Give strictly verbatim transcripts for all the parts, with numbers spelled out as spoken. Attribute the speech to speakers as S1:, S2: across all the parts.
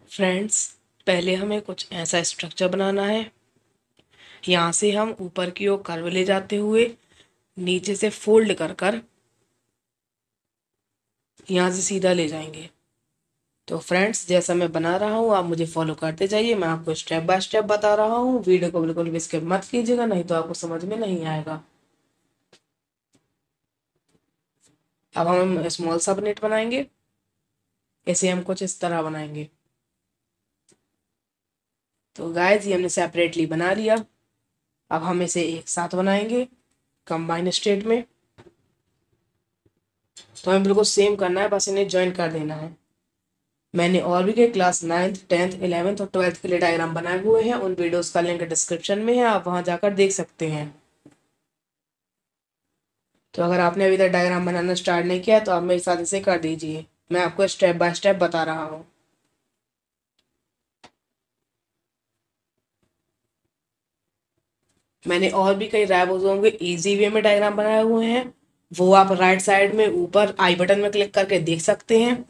S1: Friends, पहले हमें कुछ ऐसा स्ट्रक्चर बनाना है। यहाँ से हम ऊपर की ओर कर्व ले जाते हुए नीचे से फोल्ड कर कर यहाँ से सीधा ले जाएंगे। तो फ्रेंड्स, जैसा मैं बना रहा हूँ आप मुझे फॉलो करते जाइए। मैं आपको स्टेप बाय स्टेप बता रहा हूँ। वीडियो को बिल्कुल भी स्किप मत कीजिएगा, नहीं तो आपको समझ में नहीं आएगा। अब हम स्मॉल सा नेट बनाएंगे। इसे हम कुछ इस तरह बनाएंगे। तो गाइस, ये हमने सेपरेटली बना लिया। अब हम इसे एक साथ बनाएंगे कंबाइन स्टेट में। तो हमें बिल्कुल सेम करना है, बस इन्हें ज्वाइन कर देना है। मैंने और भी कई क्लास नाइन्थ टेंथ इलेवेंथ और ट्वेल्थ के लिए डायग्राम बनाए हुए हैं। उन वीडियोस का लिंक डिस्क्रिप्शन में है, आप वहां जाकर देख सकते हैं। तो अगर आपने अभी तक डायग्राम बनाना स्टार्ट नहीं किया तो आप मेरे साथ इसे कर दीजिए। मैं आपको स्टेप बाय स्टेप बता रहा हूँ। मैंने और भी कई राइबोसोम के इजी वे में डायग्राम बनाए हुए हैं, वो आप राइट साइड में ऊपर आई बटन में क्लिक करके देख सकते हैं।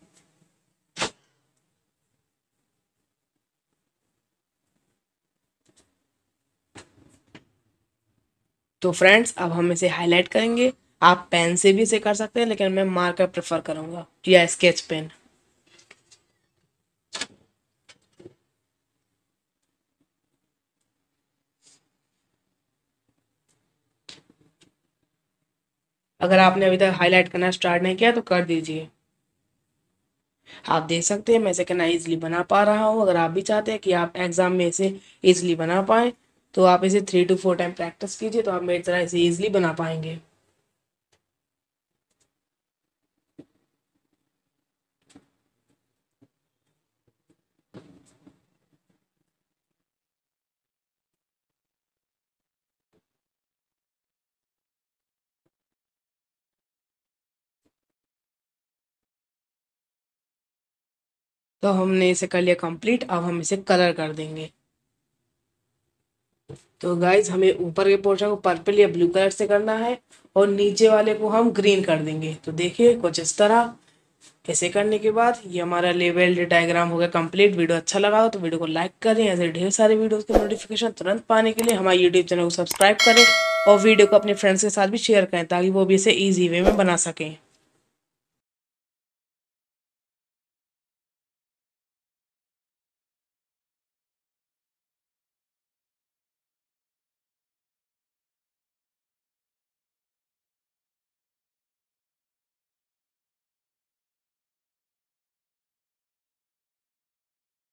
S1: तो फ्रेंड्स, अब हम इसे हाईलाइट करेंगे। आप पेन से भी इसे कर सकते हैं, लेकिन मैं मार्कर प्रेफर करूंगा या स्केच पेन। अगर आपने अभी तक हाईलाइट करना स्टार्ट नहीं किया तो कर दीजिए। आप देख सकते हैं मैं इसे कितना इजीली बना पा रहा हूँ। अगर आप भी चाहते हैं कि आप एग्जाम में इसे इजीली बना पाएं तो आप इसे three two four time practice कीजिए, तो आप मेरी तरह इसे इजीली बना पाएंगे। तो हमने इसे कर लिया कंप्लीट। अब हम इसे कलर कर देंगे। तो गाइज, हमें ऊपर के पोर्शन को पर्पल या ब्लू कलर से करना है और नीचे वाले को हम ग्रीन कर देंगे। तो देखिए कुछ इस तरह। ऐसे करने के बाद ये हमारा लेवल्ड डायग्राम हो गया कंप्लीट। वीडियो अच्छा लगा हो तो वीडियो को लाइक करें। ऐसे ढेर सारे वीडियोस के नोटिफिकेशन तुरंत पाने के लिए हमारे यूट्यूब चैनल को सब्सक्राइब करें और वीडियो को अपने फ्रेंड्स के साथ भी शेयर करें ताकि वो भी इसे ईजी वे में बना सकें।